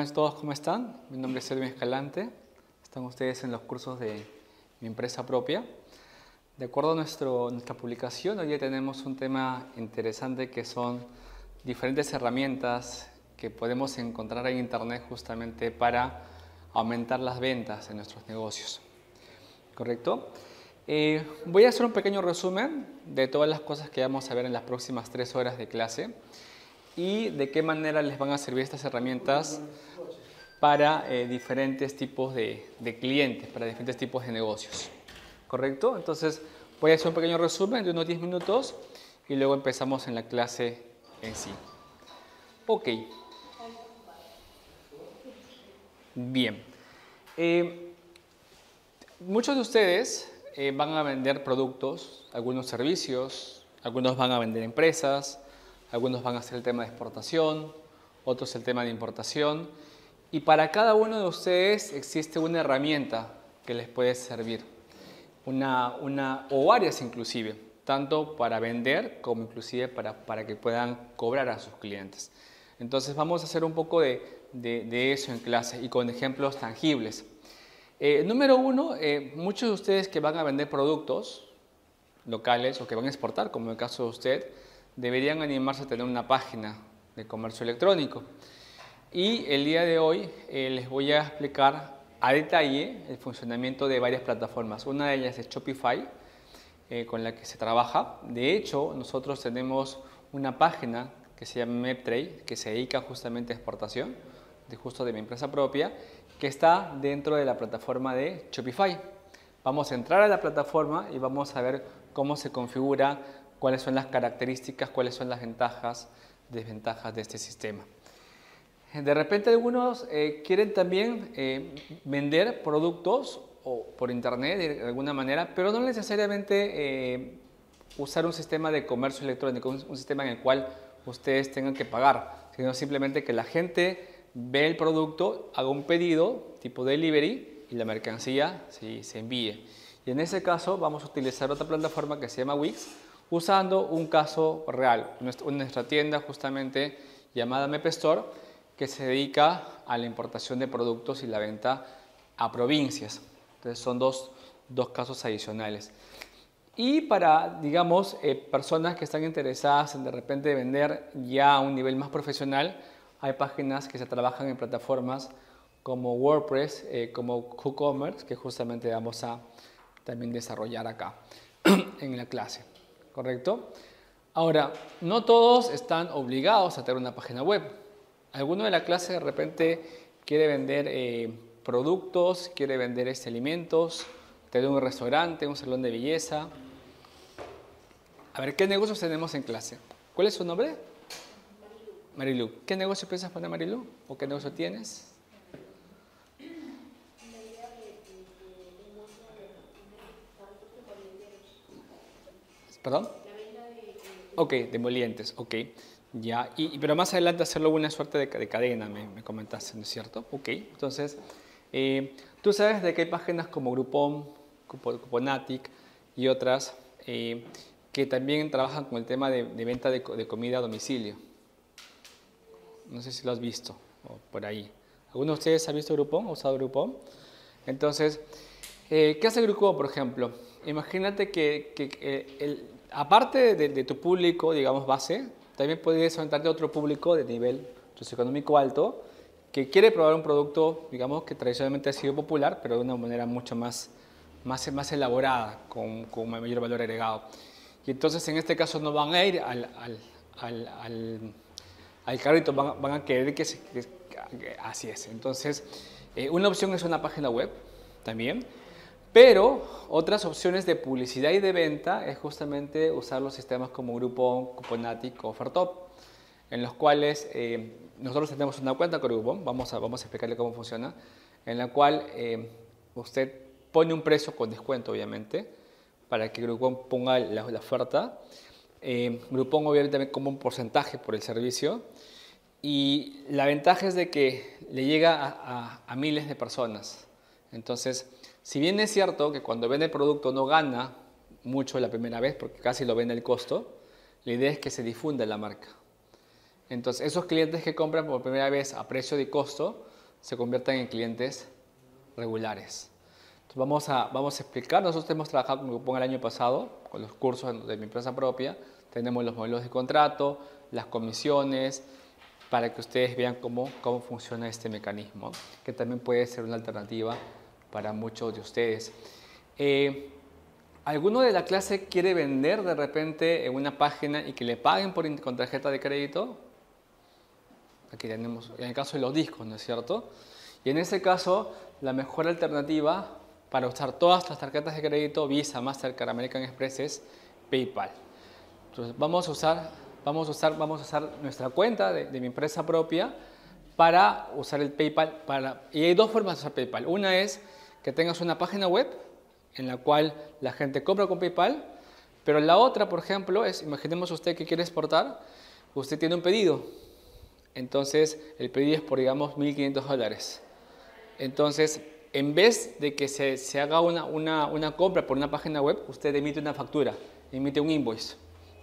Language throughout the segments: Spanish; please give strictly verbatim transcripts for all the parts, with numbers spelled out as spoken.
buenas a todos, ¿cómo están? Mi nombre es Edwin Escalante. Están ustedes en los cursos de mi empresa propia. De acuerdo a nuestro, nuestra publicación, hoy día tenemos un tema interesante que son diferentes herramientas que podemos encontrar en Internet justamente para aumentar las ventas en nuestros negocios. ¿Correcto? Eh, voy a hacer un pequeño resumen de todas las cosas que vamos a ver en las próximas tres horas de clase y de qué manera les van a servir estas herramientas para eh, diferentes tipos de, de clientes, para diferentes tipos de negocios. ¿Correcto? Entonces voy a hacer un pequeño resumen de unos diez minutos y luego empezamos en la clase en sí. Ok. Bien. Eh, muchos de ustedes eh, van a vender productos, algunos servicios, algunos van a vender empresas, algunos van a hacer el tema de exportación, otros el tema de importación. Y para cada uno de ustedes existe una herramienta que les puede servir. Una, una, o varias inclusive, tanto para vender como inclusive para, para que puedan cobrar a sus clientes. Entonces vamos a hacer un poco de, de, de eso en clase y con ejemplos tangibles. Eh, número uno, eh, muchos de ustedes que van a vender productos locales o que van a exportar, como en el caso de usted, deberían animarse a tener una página de comercio electrónico. Y el día de hoy eh, les voy a explicar a detalle el funcionamiento de varias plataformas. Una de ellas es Shopify, eh, con la que se trabaja. De hecho, nosotros tenemos una página que se llama MepTrade, que se dedica justamente a exportación, de justo de mi empresa propia, que está dentro de la plataforma de Shopify. Vamos a entrar a la plataforma y vamos a ver cómo se configura, cuáles son las características, cuáles son las ventajas, desventajas de este sistema. De repente algunos eh, quieren también eh, vender productos o por internet de alguna manera, pero no necesariamente eh, usar un sistema de comercio electrónico, un, un sistema en el cual ustedes tengan que pagar, sino simplemente que la gente ve el producto, haga un pedido tipo delivery y la mercancía sí, se envíe. Y en ese caso vamos a utilizar otra plataforma que se llama Wix, usando un caso real, nuestra tienda justamente llamada MepStore, que se dedica a la importación de productos y la venta a provincias. Entonces son dos, dos casos adicionales. Y para, digamos, eh, personas que están interesadas en de repente vender ya a un nivel más profesional, hay páginas que se trabajan en plataformas como WordPress, eh, como WooCommerce, que justamente vamos a también desarrollar acá en la clase. ¿Correcto? Ahora, no todos están obligados a tener una página web. Alguno de la clase de repente quiere vender eh, productos, quiere vender este, alimentos, tener un restaurante, un salón de belleza. A ver, ¿qué negocios tenemos en clase? ¿Cuál es su nombre? Marilu. ¿Qué negocio piensas poner, Marilu? ¿O qué negocio tienes? ¿Perdón? Ok, de molientes, ok. Ya, y, pero más adelante hacerlo una suerte de, de cadena, me, me comentaste, ¿no es cierto? Ok, entonces, eh, tú sabes de que hay páginas como Groupon, Cuponatic y otras eh, que también trabajan con el tema de, de venta de, de comida a domicilio. No sé si lo has visto o por ahí. ¿Alguno de ustedes ha visto Groupon, ha usado Groupon? Entonces, eh, ¿qué hace Groupon, por ejemplo? Imagínate que, que eh, el, aparte de, de tu público, digamos, base, también puedes aumentarte a otro público de nivel socioeconómico alto que quiere probar un producto, digamos, que tradicionalmente ha sido popular, pero de una manera mucho más, más, más elaborada, con, con mayor valor agregado. Y entonces, en este caso, no van a ir al, al, al, al, al carrito, van, van a querer que, se, que, que así es. Entonces, eh, una opción es una página web también. Pero otras opciones de publicidad y de venta es justamente usar los sistemas como Groupon, Cuponatic o Ofertop, en los cuales eh, nosotros tenemos una cuenta con Groupon, vamos a, vamos a explicarle cómo funciona, en la cual eh, usted pone un precio con descuento, obviamente, para que Groupon ponga la, la oferta. Eh, Groupon obviamente como un porcentaje por el servicio y la ventaja es de que le llega a, a, a miles de personas. Entonces, si bien es cierto que cuando vende el producto no gana mucho la primera vez porque casi lo vende el costo, la idea es que se difunda la marca. Entonces, esos clientes que compran por primera vez a precio de costo se conviertan en clientes regulares. Entonces vamos a, vamos a explicar, nosotros hemos trabajado con Groupon el año pasado, con los cursos de mi empresa propia, tenemos los modelos de contrato, las comisiones, para que ustedes vean cómo, cómo funciona este mecanismo, que también puede ser una alternativa para muchos de ustedes. Eh, ¿Alguno de la clase quiere vender de repente en una página y que le paguen por, con tarjeta de crédito? Aquí tenemos, en el caso de los discos, ¿no es cierto? Y en ese caso, la mejor alternativa para usar todas las tarjetas de crédito, Visa, Mastercard, American Express, es PayPal. Entonces, vamos a usar, vamos a usar, vamos a usar nuestra cuenta de, de mi empresa propia para usar el PayPal. Para, y hay dos formas de usar PayPal. Una es que tengas una página web en la cual la gente compra con PayPal, pero la otra, por ejemplo, es, imaginemos usted que quiere exportar, usted tiene un pedido, entonces el pedido es por, digamos, mil quinientos dólares. Entonces, en vez de que se, se haga una, una, una compra por una página web, usted emite una factura, emite un invoice.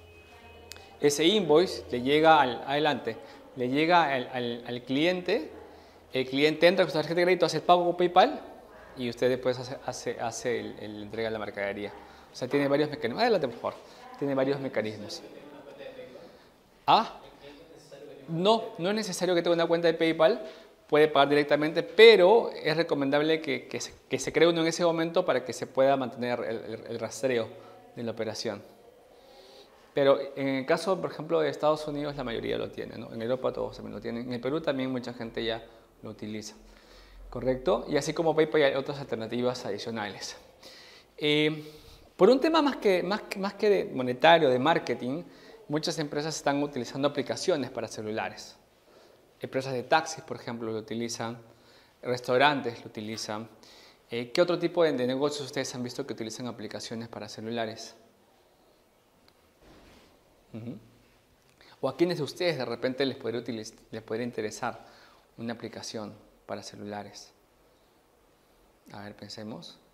Ese invoice le llega al, adelante, le llega al, al, al cliente, el cliente entra con su tarjeta de crédito, hace el pago con PayPal, y usted después hace, hace, hace el, el entrega de la mercadería. O sea, tiene varios mecanismos. Adelante, por favor. Tiene varios mecanismos. Ah, no, no es necesario que tenga una cuenta de PayPal. Puede pagar directamente, pero es recomendable que, que, se, que se cree uno en ese momento para que se pueda mantener el, el, el rastreo de la operación. Pero en el caso, por ejemplo, de Estados Unidos, la mayoría lo tiene, ¿no? En Europa todos también lo tienen. En el Perú también mucha gente ya lo utiliza. ¿Correcto? Y así como PayPal hay otras alternativas adicionales. Eh, por un tema más que, más, más que de monetario, de marketing, muchas empresas están utilizando aplicaciones para celulares. Empresas de taxis, por ejemplo, lo utilizan, restaurantes lo utilizan. Eh, ¿Qué otro tipo de, de negocios ustedes han visto que utilizan aplicaciones para celulares? Uh-huh. ¿O a quiénes de ustedes de repente les podría, utilizar, les podría interesar una aplicación para celulares? A ver, pensemos.